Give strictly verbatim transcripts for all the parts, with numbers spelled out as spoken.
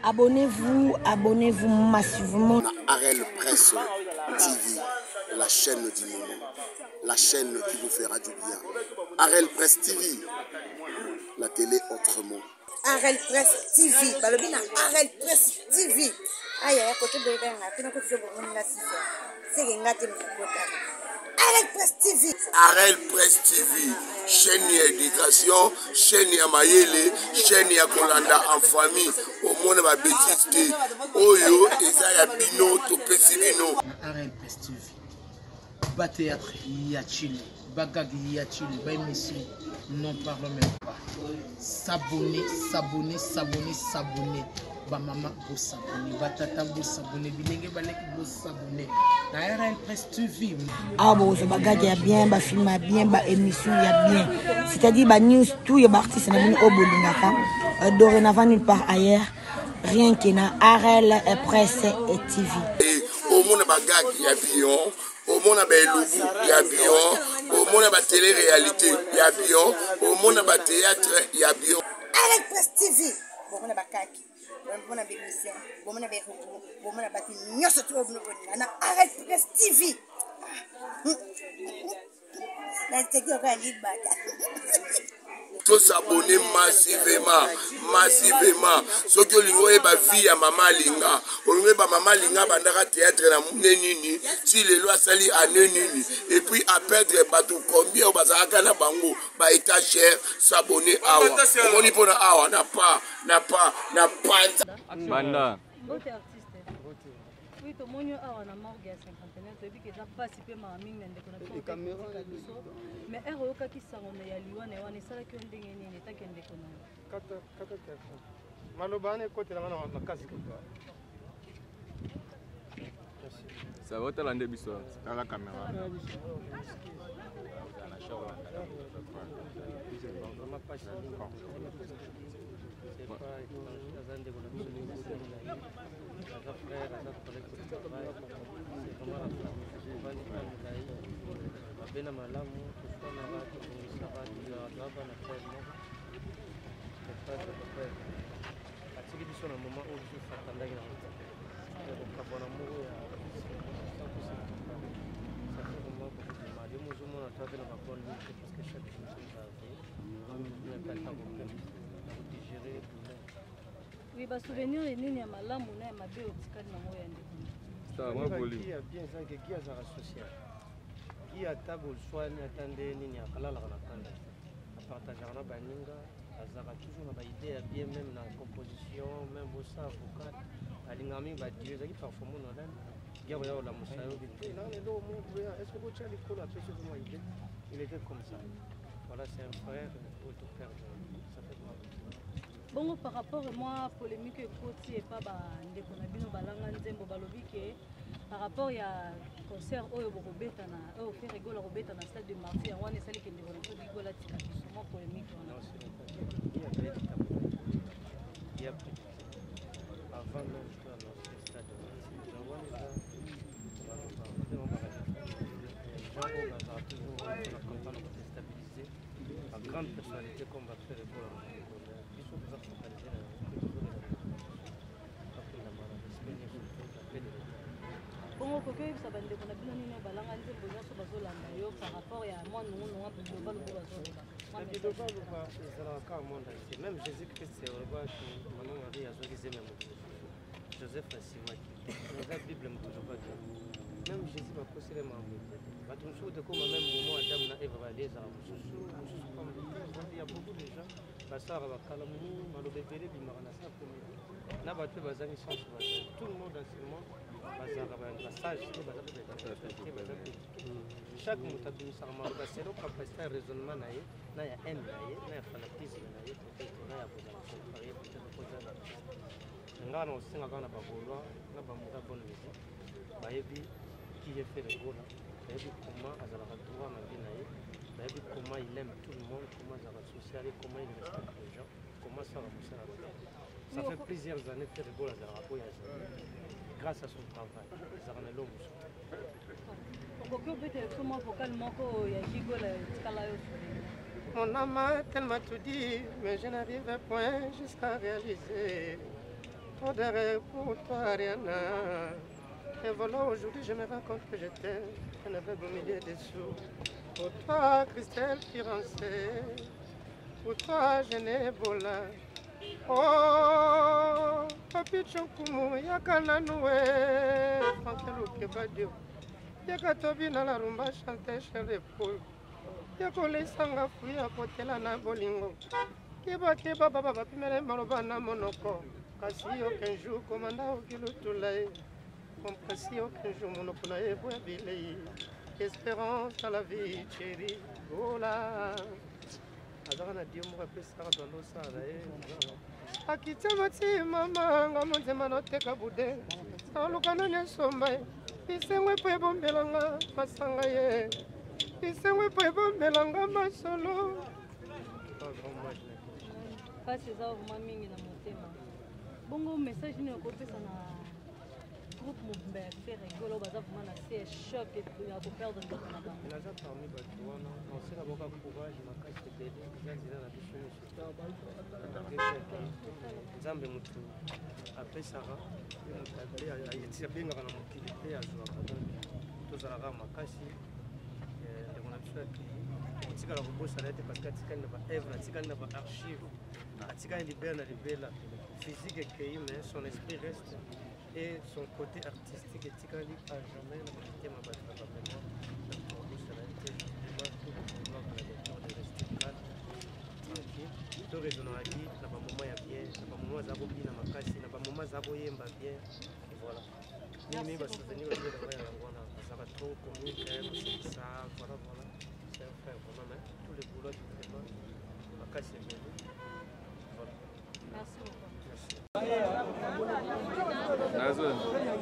Abonnez-vous, abonnez-vous massivement. Arel Presse T V, la chaîne du moment, la chaîne qui vous fera du bien. Arel Presse T V, la télé autrement. Arel Presse T V, balobina Arel Presse T V. Aïe, aïe, côté de l'État, tu n'as pas de bon là, c'est que ngate mkota. Arel Presse T V. Arel Presse T V, chaîne d'éducation, chaîne ya mayele, chaîne ya kolanda en famille. Au monde ma bêtise, oyo eza ya bino to pesi bino. Arel Presse T V, bas théâtre ya Chili, bagag ya Chili, ba émission, n'en parlons même pas. S'abonner, s'abonner, s'abonner, s'abonner. Ba maman pour s'abonner, ba tata pour s'abonner, bilenge balek pour s'abonner. Na Arel Presse T V. Ah bon, ce bagage y bien, ba film y bien, ba émission y a bien. C'est-à-dire ba news tout y a artiste na bino obolingaka. Dorénavant nulle part ailleurs, rien que na Arel Presse et T V. Et au monde bagage y a bien. Au monde a il y a bien, au monde a télé-réalité, il y a bien, au monde a théâtre, il y a bien. Arel Presse T V. Bon, on a bakaki, bon, on a émission, bon, on a des robots, bon, on a bâti, nous sommes tous venus, on a Arel Presse T V. La télé, on va aller battre. Faut s'abonner massivement, massivement. Ce que l'ingo est ba vie à maman linga, on met ba maman linga bandara théâtre na nenini, si les lois sali à nenini, et puis à perdre bateau combien au bazaka na bango, ba état cher, s'abonner awa. On y pour awa, n'a pas, n'a pas, n'a pas. Banda. Oui, tout le monde a un morgue à cinquantenaire, c'est que ça passe peu ma mine de connexion. Mais er oka ki sango ya liwana wana sala ki ndenge nini takende kona. Kata kata kata. Malobane kote la mana na kasi ko. Ça va te l'ande biso dans la caméra. Bena malamu kusoma watu kunisha watu ya baba na kweli tepata kwa atiki biso na mama oju fatanda ina ko kabona mu ya safi mama ko mali muzumo na tata na bakon ni parce que chaque chose est arrivé na kata ko ko digérer oui ba souvenir nini ya malamu na ya mabe otikali na moyo ndeko ça moi boli qui a bien ça que qui a sa social qui a table soin attendez nini akalala kana tanda partager na baninga azaka toujours na ba idée bien même na composition même au ça avocat alingami ba dire qui performe na dan gabo ya la musayo bi na le do mo est-ce que vous avez cola tout ce moi idée il était comme ça voilà c'est un frère auto père ça fait mal. Bon par rapport moi polémique côté et pas ba ndeko na bino balanga nzembo balobi ke par rapport à concert oyo bokobeta na oyo fait rigola robeta na stade de Marseille ya wana sali kende bona ko rigola tika biso mo polémique wana il y a des il y a avant même que dans ce stade de Marseille je vois ça on va on va toujours la campagne pour déstabiliser la grande personnalité qu'on va faire rigola il faut que ça focaliser Bongo koke ça bande ko na bino nino balanga nzembo nyonso bazolanda yo par rapport ya moi nous nous un peu global ko bazolanda. Mais de pas le pas c'est là quand monde c'est même Jésus Christ c'est au revoir maman Marie a zogi zeme mo. Joseph Asimaki. Dans la Bible me toujours pas dire. Même Jésus va poser les mains. Ba tout chose de comme même moment Adam na Eve va les arbres. Il y a beaucoup de gens basara ba kalamu malobe bele bi marana ça pour na ba te bazani sens tout le monde dans ce monde chaque mot a bien ça m'a passé le capacité raisonnement na ye na ya haine na ye na ya fanatisme na ye peut-être na ya comparer peut-être ngana osinga kana ba bolwa na ba muta bonne musique ba yebi qui est fait le goal ba yebi comment azala ka droit na vie na ye ba yebi comment il aime tout le monde comment azala social comment il respecte les gens comment ça va pousser la vie ça fait plusieurs années que le goal azala ko ya grâce à son travail. Mon âme a tellement tout dit, mais je n'arrive point jusqu'à réaliser. Trop d'arrêt pour toi, Ariana. Et voilà, aujourd'hui, je me rends compte que j'étais un aveugle au milieu des sous. Pour toi, Christelle Firancé. Pour toi, Genebola. Oh, Papi Chonkumu, Yakana Noué, Frankelou Kebadio. Yakatobi na la rumba chante chez les poules. Yakole sanga fuya potela na bolingo. Keba keba baba bapimele maloba na monoko. Kasi aucun jour commanda okilutulai. Kasi aucun jour monoko na ebo bilei. Espérance dans la vie chérie. Oh là. Azara na dio mo pesa ka dondo sala eh. Akitama ti mama ngamonze manoteka bude. Salukana ne somba. Pisengwe po bombelanga masanga ye. Pisengwe po bombelanga masolo. Kasi za vraiment mingi na motema. Bongo message ni okopesa na groupe Mobimba faire rigolo baza vraiment na c'est choc et ya ko perdre ndeko na bango. Naza parmi bato wana on sait la boka courage makasi tete zanzira na biso Nzambe mutu apesaka mutabe ayetsi benga kana mokili pe azwa kadon tozalaka makasi ndeko na biso ati tikala kobosa na ete parce que atikali na ba œuvre atikali na ba archive atikali libela na libela physique écrit mais son esprit reste et son côté artistique est ticali à jamais la qualité m'a battu la mémoire pour ça a été vraiment tout pour pouvoir que la lecture de rester calme tranquille tout raisonnant à dire na ba moment ya bien na ba moment za bobi na makasi na ba moment za boyemba bien et voilà mimi ba souvenir de la voyage en Rwanda ça va trop comique c'est ça voilà voilà c'est un frère vraiment mais tous les boulots du vraiment makasi bien voilà Merci beaucoup. Nazo.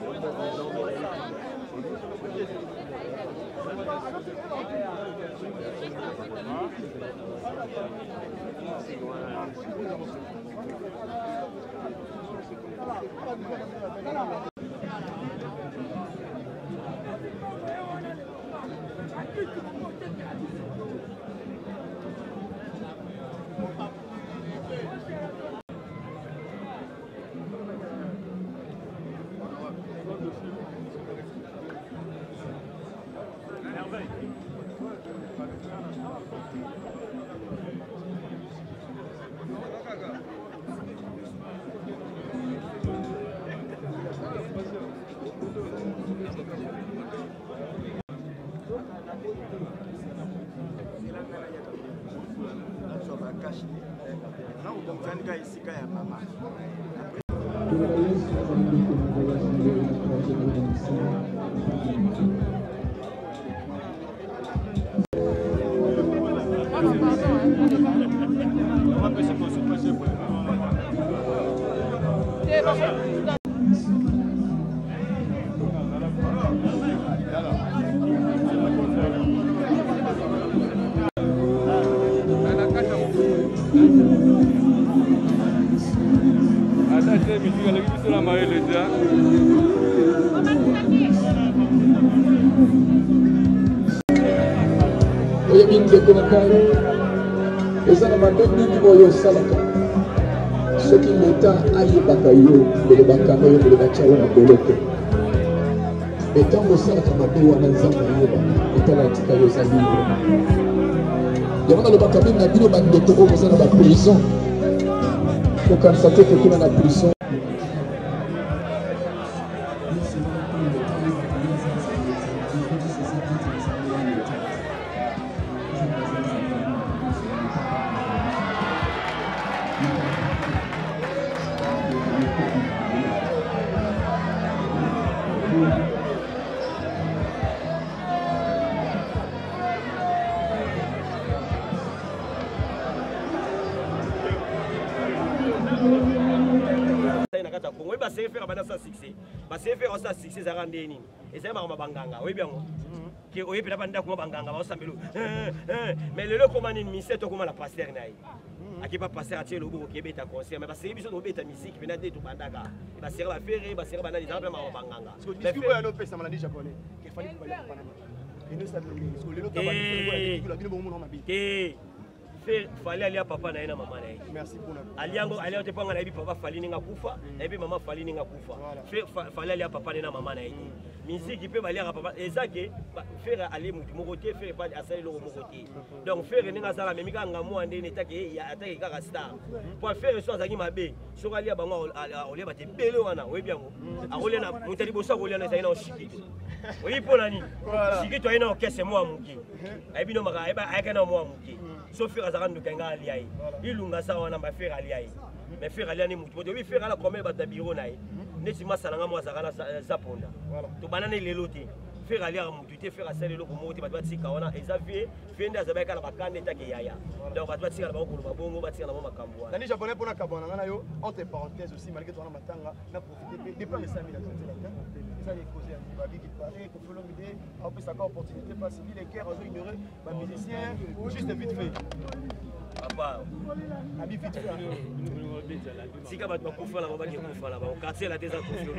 Ce qui l'État aille bataillon, de le bataillon, de le bataillon à Bolote. Et tant que ça, comme un peu en Zamba, et tant que ça, il y a il y a le bataillon n'a plus de taureau dans la prison. Pour constater que tout dans la prison. C'est faire ça succès à rendre nini et c'est ma banganga oui bien qui oui puis banda kuma banganga ba sambelo mais le comment ni mise to kuma la passer naï aki pas passer à tielo bo ki beta concert mais parce que biso no beta musique pena de to bandaka ba sera ba faire ba sera bana ni zamba ma banganga parce que discours ya no pesa malandi japonais qu'il fallait pas le et nous ça le discours le no tabani ko la bino bo mo ma bi Faire fallait aller à papa na ina maman na. Merci pour la. Aliango aliango te panga na bi papa fallait ninga kufa, et puis maman fallait ninga kufa. Faire fallait aller à papa na maman na. Musique peut aller à papa ezake faire aller mutu mokoté faire pas asali lo mokoté. Donc faire ninga sala même ka ngamu ande netake ya atake ka star. Pour faire so azaki mabe, so ali bango olie ba te bele wana, oui bien mo. A olie na mutali bosa olie na saina oshikito. Oui pour nani. Shikito ina okese mo amuki. Ebi no maka eba ayaka mo amuki. So faire azaka ndukenga aliai. Ilunga sa wana ba faire aliai. Mais faire aliai ni mutu. Oui faire ala comme ba tabiro na. Neti masalanga mo azaka na zaponda. To banana lelote. Faire aliai mutu te faire asali lo ko moti ba tika wana ezavie fende azabeka na bakande take yaya. Donc ba tika na ba ko ba bongo ba tika na makambo. Nani japonais pour na kabona ngana yo entre parenthèses aussi malgré toi na matanga na profiter des plans de cinq mille ça les causer à vie qui paraît que faut l'idée en plus ça opportunité pas civil les cœurs ont ignoré ba musicien juste vite fait papa abi vite fait si ka ba kufa la ba ki kufa la ba quartier la déjà kufa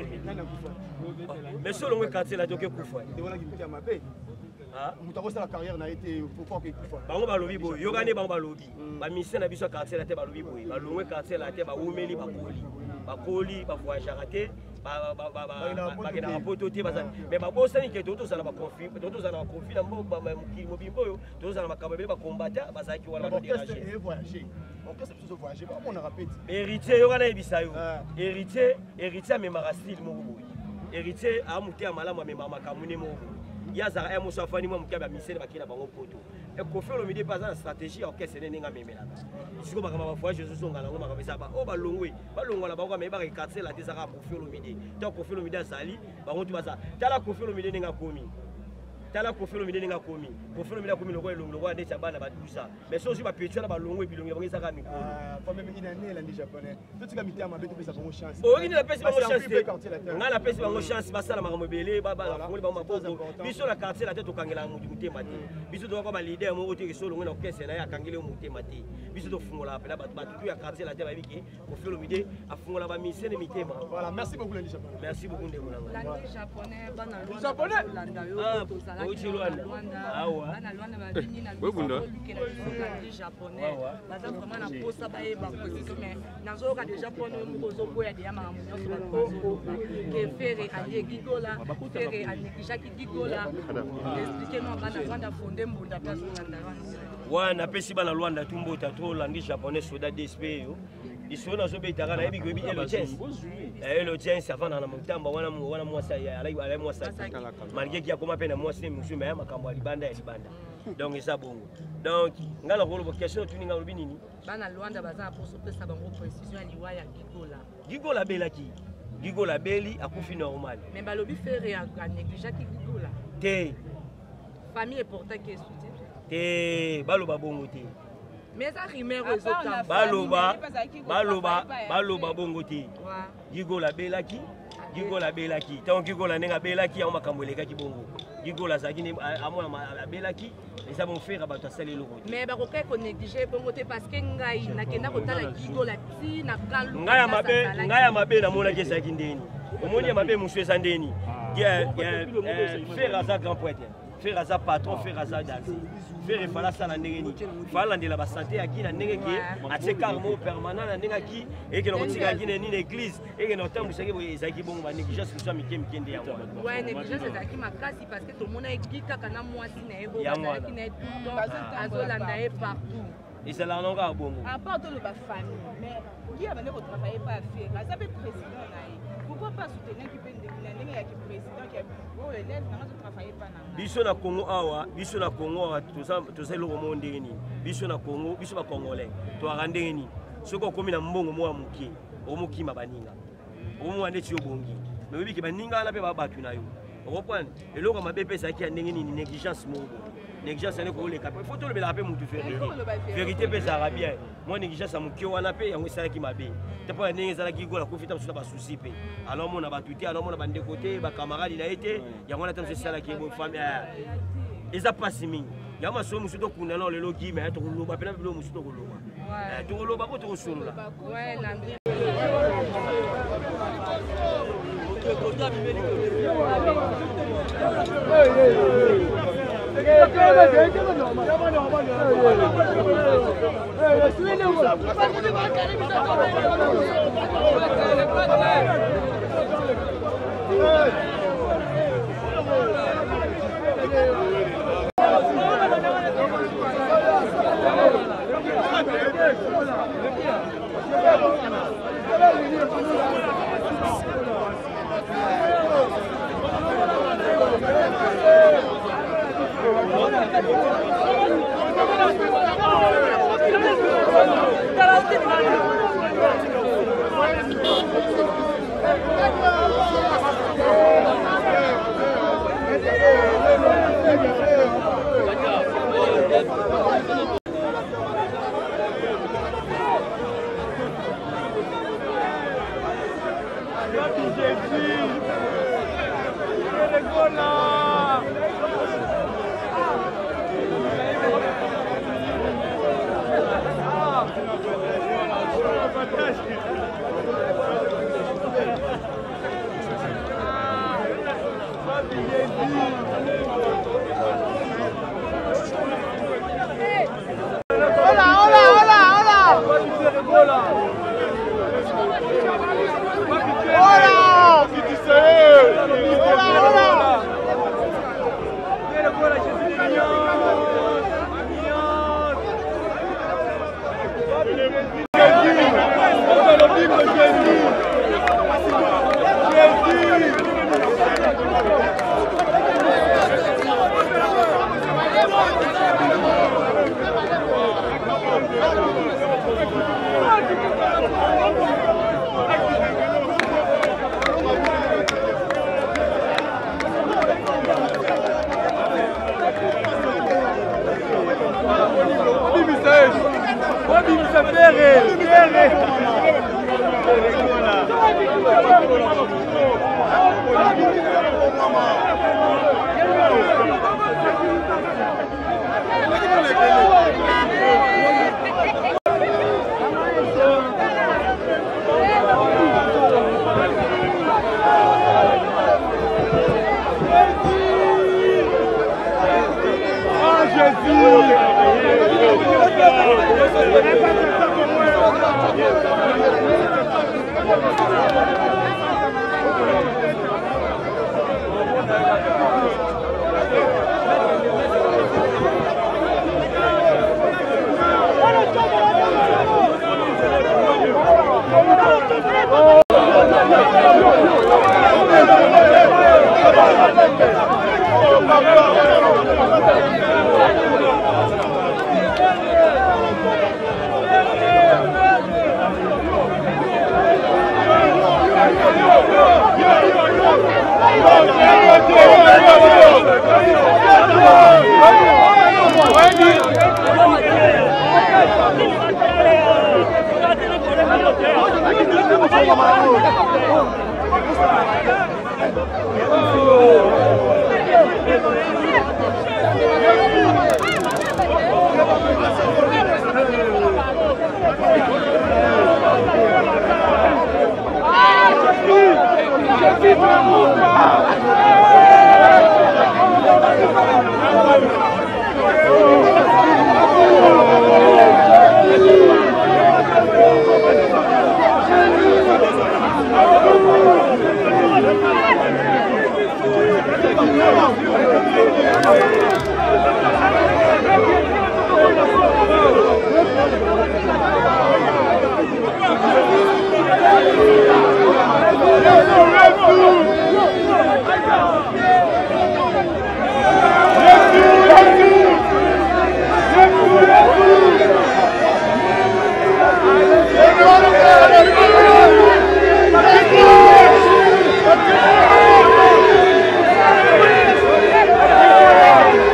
mais solo ngwe quartier la doke kufa de wana ki mtia mabe ah mutako sa la carrière na été pourquoi que kufa bango ba lobi boy yogane bango ba lobi ba musicien na biso quartier la te ba lobi boy ba longwe quartier la te ba umeli ba koli ba koli ba voyage raté ba ba ba ba ba na poto te ba mais ba bosani ke toto za na ba conflit toto za na ba conflit na mbo ba mukili mobimbo yo toto za na makamba ba combattre ba za ki wala ba déranger voyager on peut se voyager ba on a répété héritier yo kana ebisa yo héritier héritier me marastile mo boy héritier a muté amala me mama kamune mo ya za e muso afani mo mukaba misene bakina bango poto e ko faire le midi pas en stratégie au kese nenga memela siko bakama ba voyage zo songa ngo makaba bisa ba o ba longwe ba longwa la ba kwa me ba quartier la desaka ko faire le midi donc ko faire le midi azali bango tu baza tala ko faire le midi nenga komi tala ko faire le midi nenga komi ko faire le midi komi lokwa longo wa ndecha bana ba dusa mais so si ba petiola ba longwe bilongo bango saka mi ko pas même une année la japonais tout ce qui a mabe to pesa bango chance o ina la pesa bango chance nga la pesa bango chance basala makambo belé baba la ngoli bango maboko biso la quartier la tête okangela mutu mutema te biso to kwa ba leader mo ote ke solo ngena okese na ya kangele mutema te biso to fungola pela ba batu ya quartier la te ba biki ko faire le midi afungola ba misene mitema voilà merci beaucoup la japonais merci beaucoup ndeko nanga la japonais bana japonais landa yo to sala Ochi Luanda. Awa. Bana Luanda ba bini na japonais. Baza vraiment na posa ba e ba position mais nazo ka déjà pour nous pozo boya de yama munyo so ba que faire ali gigola faire ali kishaki gigola expliquer nous bana Luanda fondé mbunda place Luanda. Wana pesi bana Luanda tumbo tato landi japonais soda D S P yo. Iso na zo betaka na yebi ko yebi eloquence. Eloquence avant na mutamba wana wana mwasa ya ala ala mwasa. Malgré qu'il a comment peine mwasa monsieur mais makambo alibanda ya libanda. Donc ça bongo. Donc ngala ko lo question tu ninga lobi nini? Bana Luanda baza pour so pesa bango précision aliwa ya gigola. Gigola belaki. Gigola beli akufi normal. Mais balobi faire ya négliger gigola. Te. Famille est portée que soutien. Te baloba bongo te. Mais ça rime résultat. Baloba, baloba, baloba bongo te. Gigola belaki, gigola belaki. Tant gigola nenga belaki, on makambo lekaki bongo. Gigola zaki ni amona belaki, et ça vont faire abato sali loko. Mais ba ko ko négliger bongo te parce que ngai nakenda kotala gigola ti na kalu. Ngaya mabe, ngaya mabe na mona ke zaki ndeni. Omoni mabe musu sa ndeni. Ya faire à ça grand poète. Faire à ça patron, faire à ça danser. Faire fala sala ndengeni. Fala ndela ba santé aki na ndenge ki ateka mo permanent na ndenge ki et que no tika ki ni l'église et que no tambu saki boye zaki bongo ba négligence so mi kem kende ya mwana. Ouais, négligence zaki makasi parce que tout le monde a ekika kana mwasi na ebo na ki na tout azolanda e partout. Et c'est là non ka bongo. À part de la famille, mais qui a mené au travail pas faire. Ça peut président là. Pourquoi pas soutenir qui peut ndenge ya ki président qui a oh élève na travailler pas na. Biso na Congo awa, biso na Congo awa toza toza lo monde ndenge ni. Biso na Congo, biso ba congolais. To arandenge ni. Soko komi na mbongo mo amuki, omuki mabaninga. Omu ande ti obongi. Mais bibi ke baninga na pe ba batu na yo. Reprendre. Et loko mabe pesa ki ndenge ni négligence mo. Négligence ne ko le cap. Il faut to le la pe mutu vérité. Vérité pesa arabien. Moi négligence amuki wana pe yango sala ki mabe. Te pas ndenge sala ki gola ko fita musu ba souci pe. Alors mon abatuté, alors mon bande côté, ba camarade il a été, yango na tamse sala ki bo famille. Eza pasi mingi. Yama so musu to kuna na le logi mais to lo ba pena lo musu to lo ba. Eh to lo ba ko to solo la. Ouais, Landry. Hey hey hey. Let's go!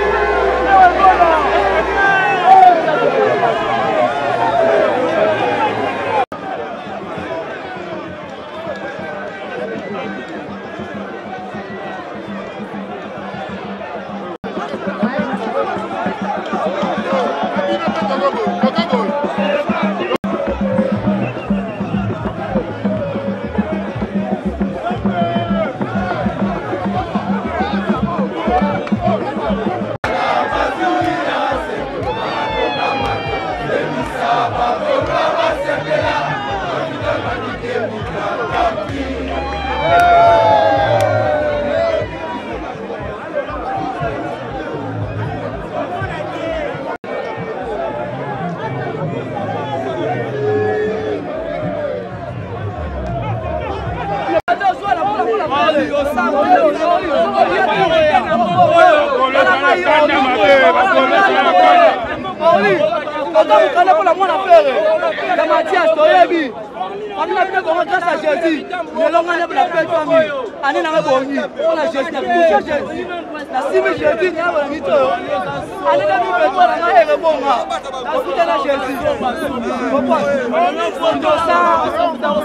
Quand pour la moindre affaire, la Mathias, Toyebi, on a fait comment grâce à Jésus, le long année pour la paix de famille, année dans la bonne, on a Jésus, la bouche Jésus, la cible Jésus, il y a un mythe, année dans le pétrole, on a un bon gars, la bouche de Jésus, pourquoi? On doit ça, on doit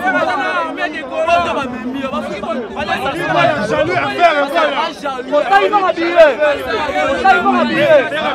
ça, ils vont habiller, ça, ils vont habiller.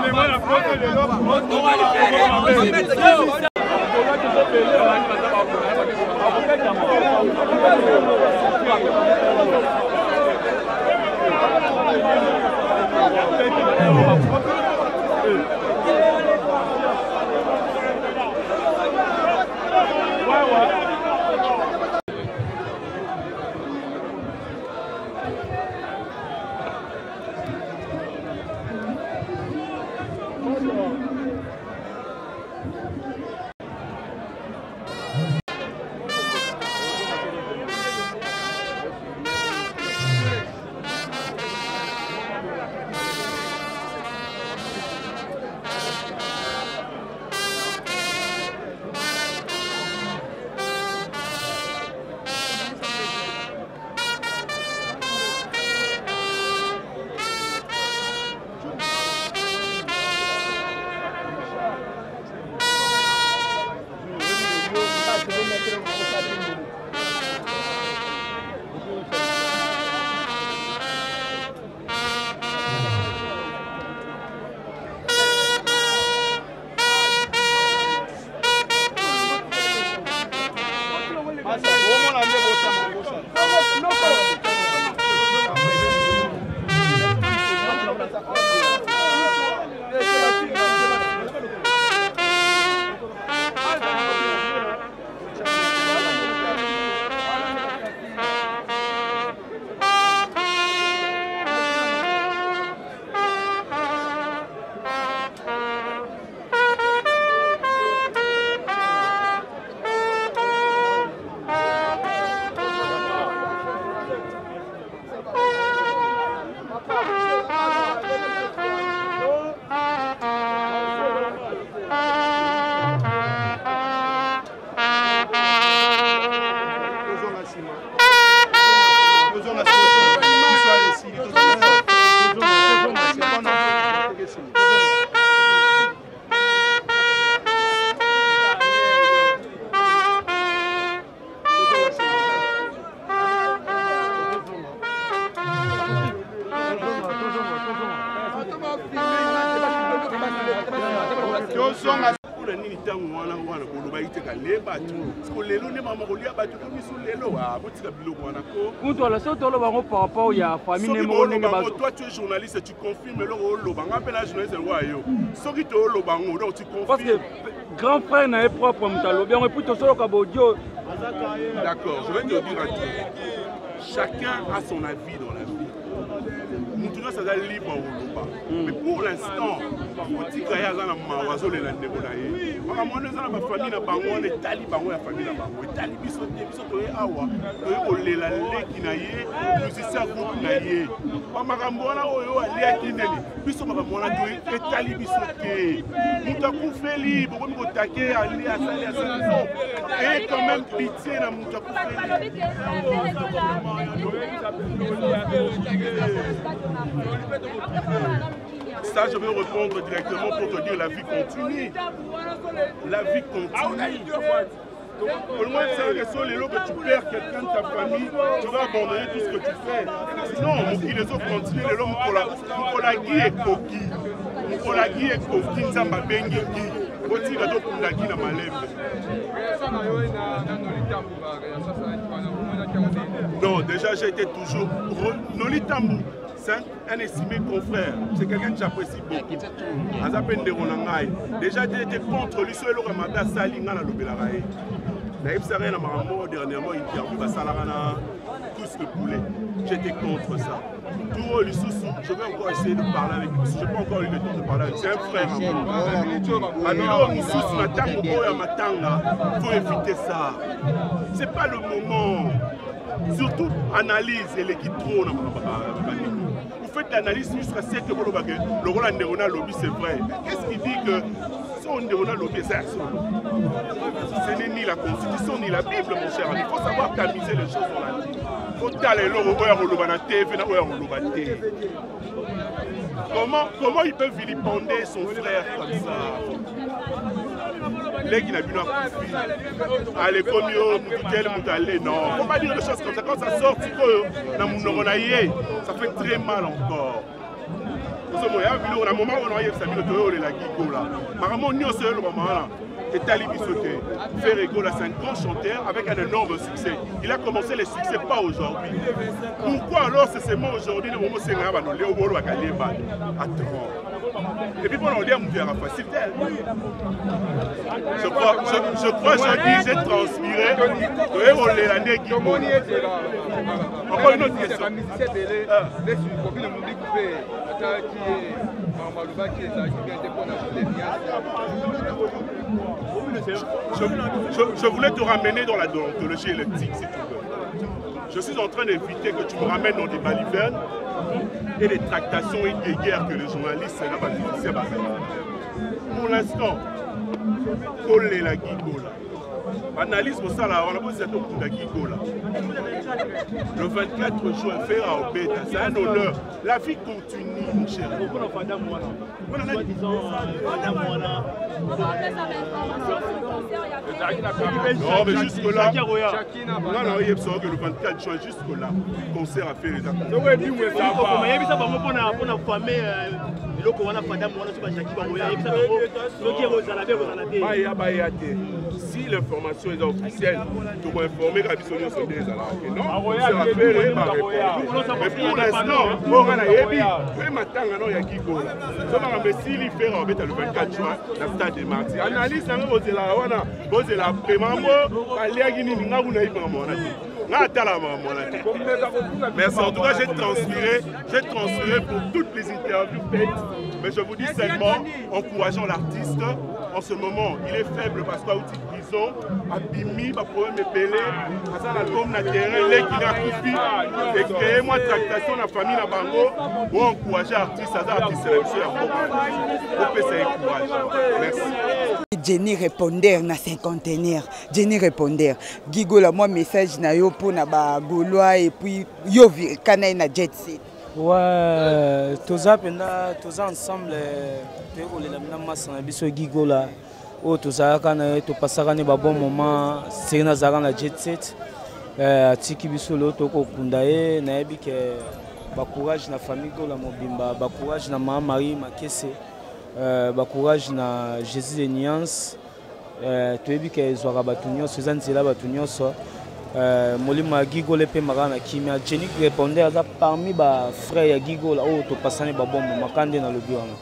Par rapport à famille, toi tu es journaliste, tu confirmes le rôle de la journaliste. Parce que grand frère n'est propre, d'accord, je vais te dire un truc. Chacun a son avis dans la vie. Nous tous ça libre mais pour l'instant, on dit qu'il y a un mawazo les landés pour l'aïe. On a demandé ça à ma famille na bango, on est talibans ou la famille na bango. Talibis sont des bisous toé awa, toé olé la lé qui naïe, nous y ça groupe naïe. On m'a ramené oyo ali à kineli. Bisous m'a ramené toé et talibis sont té. Nous t'as coupé libre, on m'a attaqué ali à ça à ça. Et quand même pitié na nous t'as coupé. Ça, je vais répondre directement pour te dire la vie continue. La vie continue. Au moins, c'est un réseau, les lots que tu perds quelqu'un de ta famille, tu vas abandonner tout ce que tu fais. Sinon, les autres continuent, les lots, pour la guille et coquille. Pour la guille et coquille, ça m'a bengi qui. Aussi, la dope pour la guille, la malève. Non, déjà, j'ai été toujours. Noli Tambou. Un estimé confrère, c'est quelqu'un que j'apprécie beaucoup. Déjà, j'ai été contre lui, sur le Ramada Salinga na Lobelarae. Naïf Saré n'a pas dernièrement interview Basalarana, tout ce que poulet. J'étais contre ça. Tout le sous, je vais encore essayer de parler avec lui. Je n'ai pas encore eu le temps de parler avec lui. C'est un frère. Alors, nous sous Matanga, il faut éviter ça. Ce n'est pas le moment. surtout analyse et l'équipe trop. Vous faites l'analyse jusqu'à ce que le rôle de lobby c'est vrai. Qu'est-ce qui dit que si on a lobby, c'est ce n'est ni la Constitution ni la Bible, mon cher. Il faut savoir tamiser les choses dans la vie. Il faut aller Comment, comment il peut vilipender son frère comme ça? Les qui n'a plus allez comme yo, non. Faut pas dire des choses comme ça. Quand ça sort, ça fait très mal encore. Nous sommes à un moment où on a eu sa vie la Gigola. Maman, nous sommes le moment là. Et Talibi Soté, Ferregola, c'est un grand chanteur avec un énorme succès. Il a commencé les succès pas aujourd'hui. Pourquoi alors c'est seulement aujourd'hui le moment où c'est un peu de Léo à Kalimba? Attends. Et puis pour dire, on verra facile. Je crois, je, je crois, je dis, j'ai transpiré. Et on est la nègre. Encore une autre question. Je, je, je voulais te ramener dans la déontologie électrique, si tu veux. Je suis en train d'éviter que tu me ramènes dans des balivernes et des tractations et des guerres que les journalistes là pour l'instant, Olé la Gigola. Analyse pour ça là, on a posé cette option de Gigola. Le vingt-quatre juin, faire à Obeta, c'est un honneur. La vie continue, mon cher. Non, mais jusque là, non, non, il y a que le vingt-quatre juin, jusque là, concert a fait les si l'information est officielle, tu vas informer la mission sur des alarmes. Non, c'est la faire ma réponse. Mais pour l'instant, on a yebi, tu m'attends non ya kiko. Ça va me si li faire en fait le vingt-quatre juin dans stade de Martyrs. Analyse ça vous la wana, vous la prémamo, aller gini nga vous naïf maman na. Merci. En tout cas, j'ai transféré, j'ai transféré pour toutes les interviews faites. Mais je vous dis seulement, encourageant l'artiste. En ce moment, il est faible parce qu'il y a une prison, Abimi, ma problème est pelé, à ça l'album na terrain, les qui n'a coupé, et créer moi tractation la famille na bango, pour encourager l'artiste, à ça l'artiste c'est la mission à pour que ça encourage. Merci. Jenny répondeur na cinquantenaire. Jenny répondeur. Gigola moi message na yo pour na ba Gaulois et puis yo kana na jet set. Ouais, tous apenda tous ensemble te roler na massa na biso Gigola. O tous akana to pasaka ne ba bon moment c'est na zara na jet set. Euh atiki biso lo to ko kunda e na yebi ke ba courage na famille Gola mobimba, ba courage na mama Marie Makese. Euh, ba courage na Jésus de Nuance euh toyebi ke zwaka batu nyonso ezanzela batu nyonso euh molima Gigola pe magana kimia Jenny répondait aza parmi ba frère ya Gigola o to pasane ba bombo makande na lobi wana.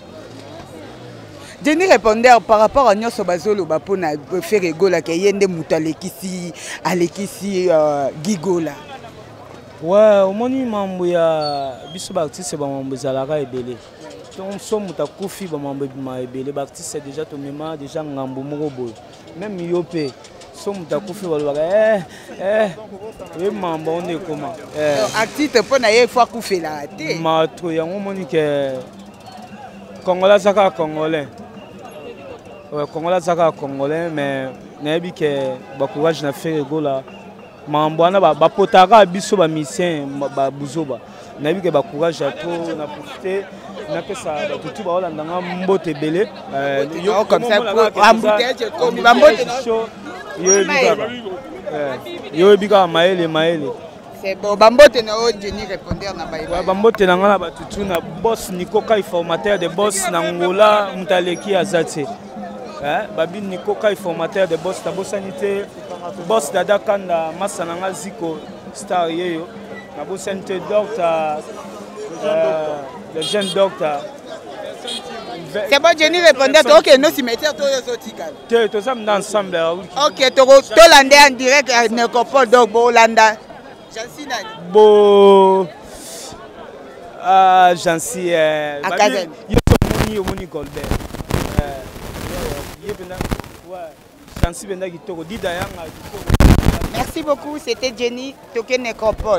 Jenny répondait par rapport à nyonso bazolo ba pona faire Gola ke yende mutalekisi alekisi euh, Gigola. Ouais, omoni mambo ya biso ba artiste ba mambo zalaka ebele. On somme ta koufi ba mambo ma ebele ba artiste déjà to mema déjà ngambo moko boy même yopé somme ta koufi ba eh eh e mambo on est comment eh artiste pona ye fois koufi la té ma to ya ngomoni ke congolais saka congolais ouais congolais saka congolais mais nabi ke ba courage na faire Gola mambo ana ba potaka biso ba mission ba buzoba nabi ke ba courage à to na profiter na pesa tout ba olanda nga mbote belé yo comme ça pour embouteillage comme mbote yo bika yo bika maele maele c'est bon bambote na o Jenny répondeur na ba bambote na nga na batutu na boss Nikoka informateur de boss na Ngola Mutaleki Azate hein babi Nikoka informateur de boss na bosanité boss Dada Kanda masana nga Ziko star yeyo na bosanité docteur le jeune docteur. C'est bon, Jenny répondait, ok, nos cimetières, tous les autres. Tu es ensemble. Ok, tu es landé en direct à Nécropole, donc, Bolanda. Jansi Nani. Bon. Ah, Jansi. À Kazen. Il y a Moni Goldberg. Ouais. Jansi Benda qui te dit d'ailleurs. Merci beaucoup, c'était Jenny, Toké Nécropole.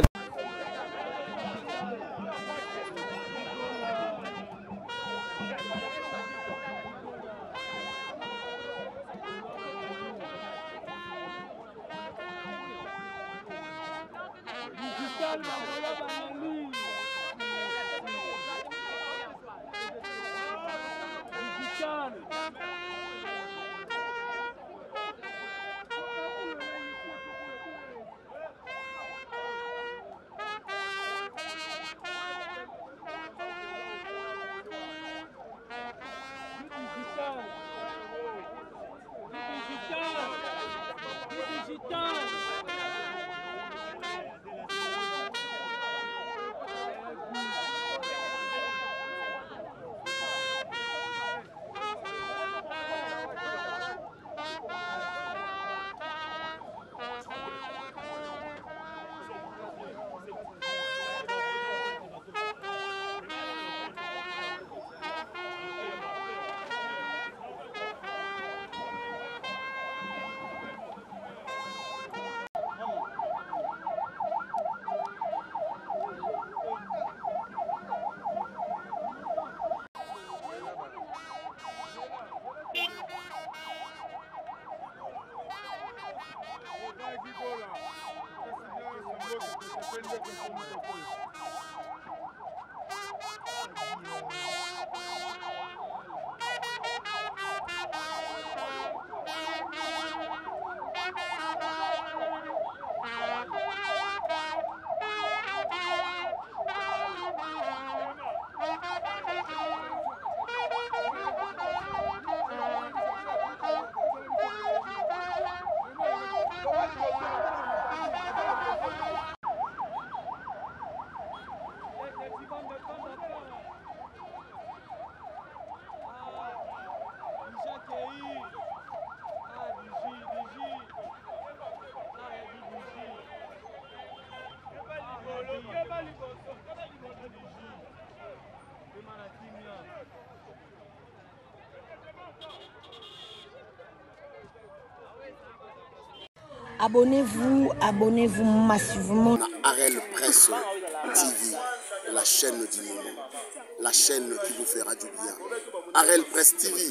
Abonnez-vous, abonnez-vous massivement. Arel Presse T V, la chaîne du moment, la chaîne qui vous fera du bien. Arel Presse T V,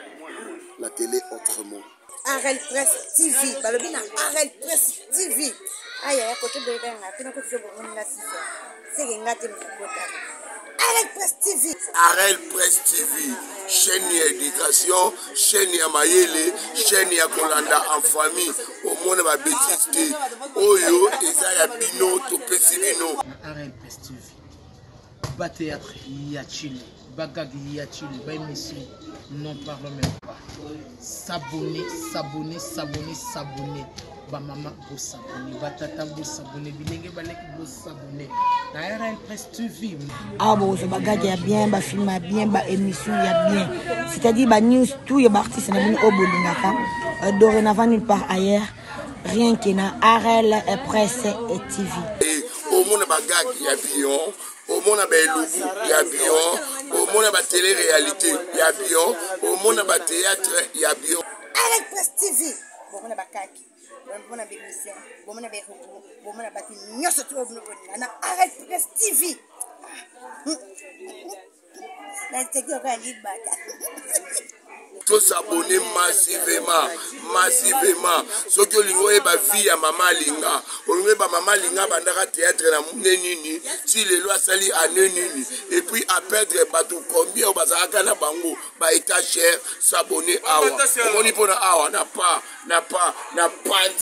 la télé autrement. Arel Presse T V, balobina Arel Presse T V. Aïe, aïe, côté de l'État, tu n'as pas de bon là, c'est que ngate mkota. Arel Presse T V. Arel Presse T V, chaîne d'éducation, chaîne ya mayele, chaîne ya kolanda en famille. Au monde ma bêtise, oyo eza ya bino to pesi bino. Arel Presse T V, ba théâtre ya Chili, bagag ya Chili, ba émission, n'en parlons même pas. S'abonner, s'abonner, s'abonner, s'abonner. Ba maman pour s'abonner, ba tata pour s'abonner, bilenge balek pour s'abonner. Na Arel Presse T V. Ah bon, ce bagage ya bien, ba film ya bien, ba émission ya bien. C'est-à-dire ba news tout ya artiste na bino obolingaka. Dorénavant nulle part ailleurs. Rien que na Arel Presse T V. Et au monde bagage ya bien, au monde ba elubu ya bien, au monde ba télé-réalité ya bien, au monde ba théâtre ya bien. Arel Presse T V. Bon, on a bakaki. Bon, on a émission. Bon, on a des robots. Bon, on a bâti nyos tout au bout. On a Arel Presse T V. La technique va aller battre. Tous s'abonner massivement, massivement. Ce que l'on voit ba vie à maman linga, on voit ba maman linga bandara théâtre na nenini, si les lois sali à nenini, et puis à perdre bateau combien au bazaka na bango, ba état cher, s'abonner awa. On y pona awa, n'a pas, n'a pas, n'a pas.